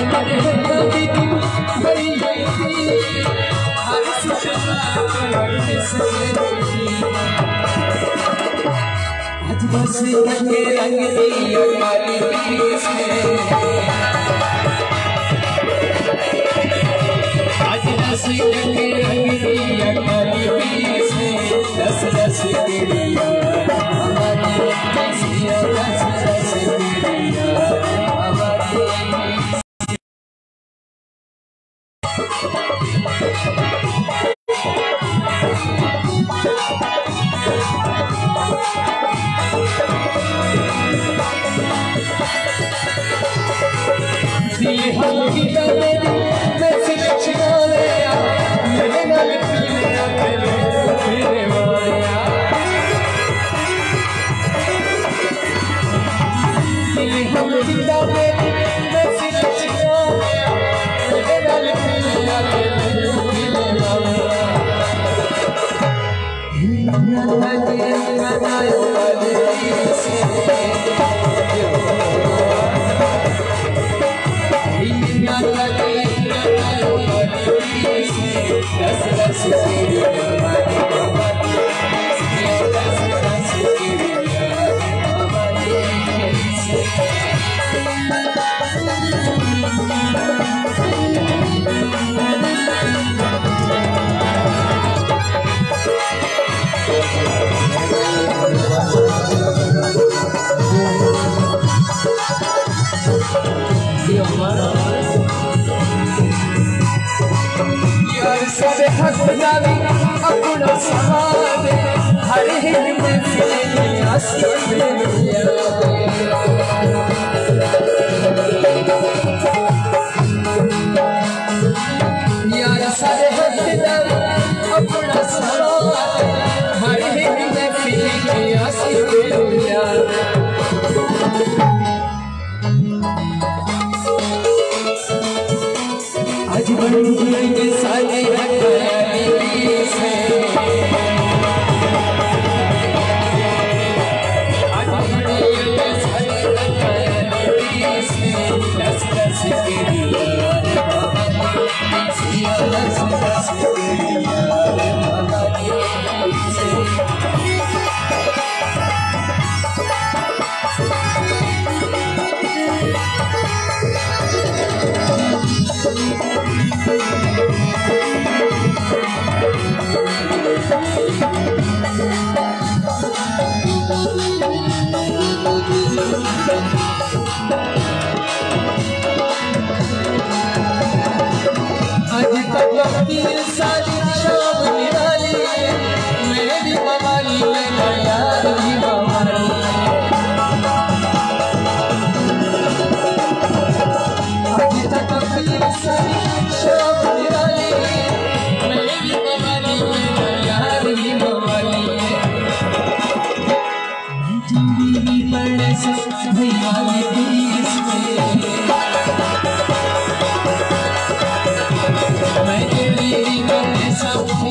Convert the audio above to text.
बस के रंग दिया काली पीस में आज रस के रंग दिया काली पीस में रस रस के दिया हमारी रसिया रस रस के दिया हमारी अपना सहारे हर हिंद में यार सारे अपना सहारे हर हिंद में आज बड़ी सारे मैं तेरी सब